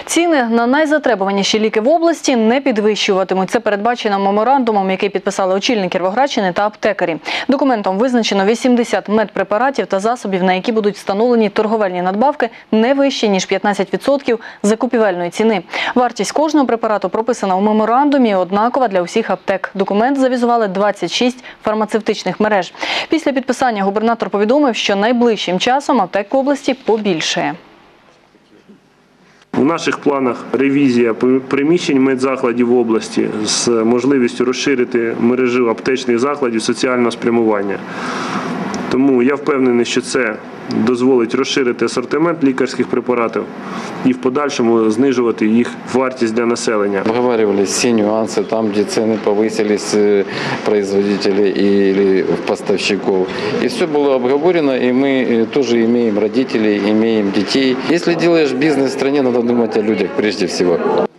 Ціни на найзатребуваніші ліки в області не підвищуватимуть. Це передбачено меморандумом, який підписали очільник Кіровоградщини та аптекарі. Документом визначено 80 медпрепаратів та засобів, на які будуть встановлені торговельні надбавки не вищі, ніж 15% закупівельної ціни. Вартість кожного препарату прописана у меморандумі, однакова для усіх аптек. Документ завізували 26 фармацевтичних мереж. Після підписання губернатор повідомив, що найближчим часом аптек в області побільшає. У наших планах ревізія приміщень медзакладів області з можливістю розширити мережу аптечних закладів соціального спрямування. Тому я впевнений, що це дозволить розширити асортимент лікарських препаратів і в подальшому знижувати їх вартість для населення. Обговорювали всі нюанси, там, де ціни повисились производителей или поставщиков. И все было обговорено, и мы тоже имеем родителей, имеем детей. Если делаешь бизнес в стране, надо думать о людях прежде всего.